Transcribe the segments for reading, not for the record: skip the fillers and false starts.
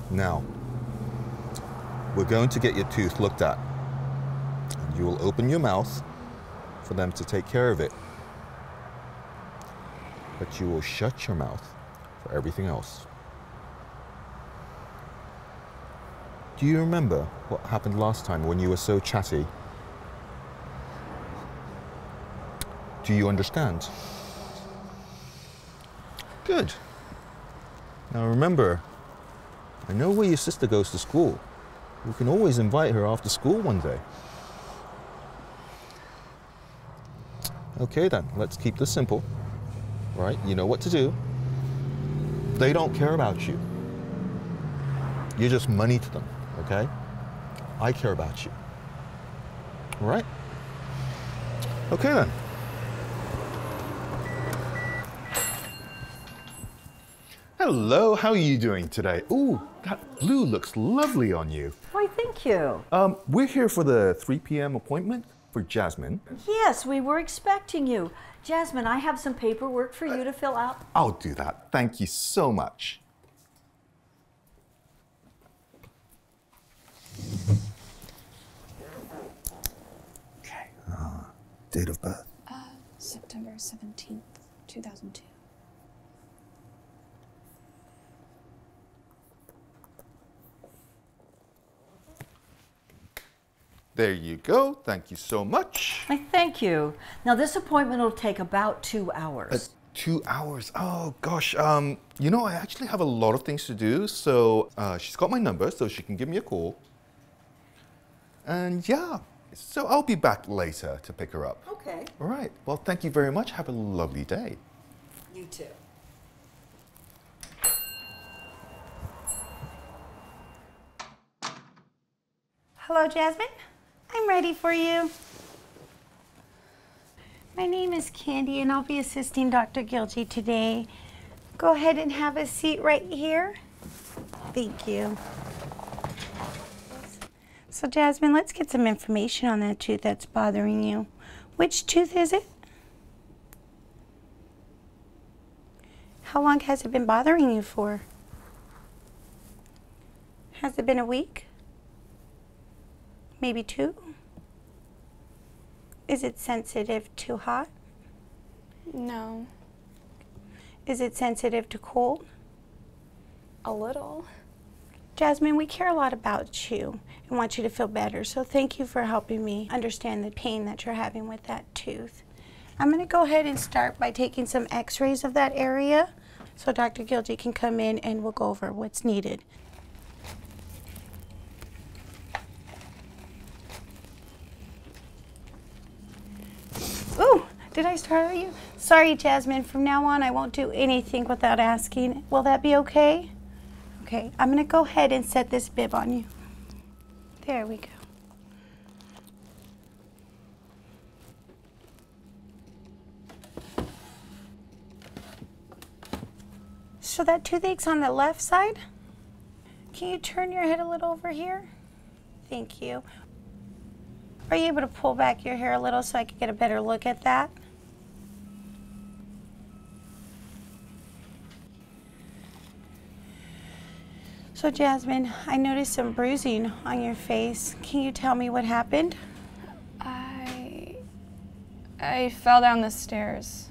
Now, we're going to get your tooth looked at. And you will open your mouth for them to take care of it. But you will shut your mouth for everything else. Do you remember what happened last time when you were so chatty? Do you understand? Good. Now remember, I know where your sister goes to school. We can always invite her after school one day. Okay then, let's keep this simple. Right? You know what to do. They don't care about you. You're just money to them, okay? I care about you. All right? Okay then. Hello, how are you doing today? Ooh, that blue looks lovely on you. Why, thank you. We're here for the 3 p.m. appointment for Jasmine. Yes, we were expecting you. Jasmine, I have some paperwork for you to fill out. I'll do that. Thank you so much. Okay, date of birth? September 17th, 2002. There you go. Thank you so much. Why, thank you. Now, this appointment will take about 2 hours. 2 hours? Oh, gosh. You know, I actually have a lot of things to do, so she's got my number, so she can give me a call. And yeah, so I'll be back later to pick her up. Okay. All right. Well, thank you very much. Have a lovely day. You too. Hello, Jasmine. I'm ready for you. My name is Candy, and I'll be assisting Dr. Gilgy today. Go ahead and have a seat right here. Thank you. So, Jasmine, let's get some information on that tooth that's bothering you. Which tooth is it? How long has it been bothering you for? Has it been a week? Maybe 2? Is it sensitive to hot? No. Is it sensitive to cold? A little. Jasmine, we care a lot about you and want you to feel better, so thank you for helping me understand the pain that you're having with that tooth. I'm going to go ahead and start by taking some x-rays of that area so Dr. Gilgy can come in and we'll go over what's needed. Ooh, did I startle you? Sorry, Jasmine. From now on, I won't do anything without asking. Will that be okay? Okay, I'm going to go ahead and set this bib on you. There we go. So that toothache's on the left side. Can you turn your head a little over here? Thank you. Are you able to pull back your hair a little so I can get a better look at that? So Jasmine, I noticed some bruising on your face. Can you tell me what happened? I fell down the stairs.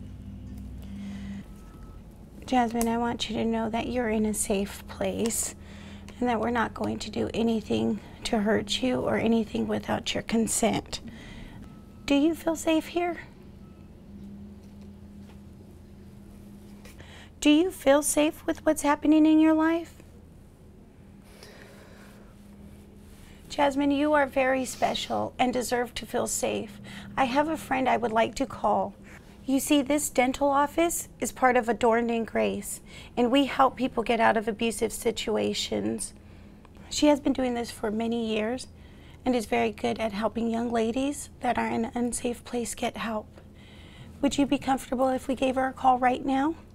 Jasmine, I want you to know that you're in a safe place and that we're not going to do anything to hurt you or anything without your consent. Do you feel safe here? Do you feel safe with what's happening in your life? Jasmine, you are very special and deserve to feel safe. I have a friend I would like to call. You see, this dental office is part of Adorned in Grace, and we help people get out of abusive situations. She has been doing this for many years and is very good at helping young ladies that are in an unsafe place get help. Would you be comfortable if we gave her a call right now?